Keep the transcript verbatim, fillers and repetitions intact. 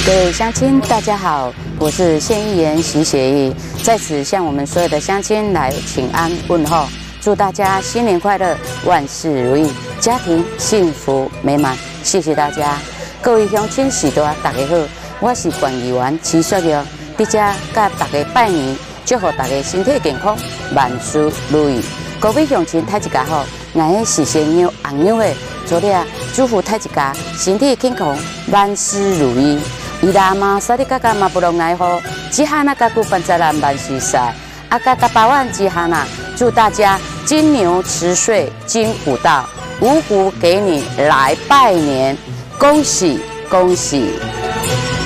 各位乡亲，大家好，我是县议员徐雪玉，在此向我们所有的乡亲来请安问候，祝大家新年快乐，万事如意，家庭幸福美满。谢谢大家，各位乡亲士大大家好，我是县议员徐雪玉，在这甲大家拜年，祝福大家身体健康，万事如意。各位乡亲，大家好，我的是鲜牛红牛的，昨天祝福大家身体健康，万事如意。伊拉嘛，萨利嘎嘎嘛不容爱好，只哈那嘎古班扎兰万事赛，阿嘎嘎八万只哈那，祝大家金牛辞岁金虎到，五虎给你来拜年，恭喜恭喜！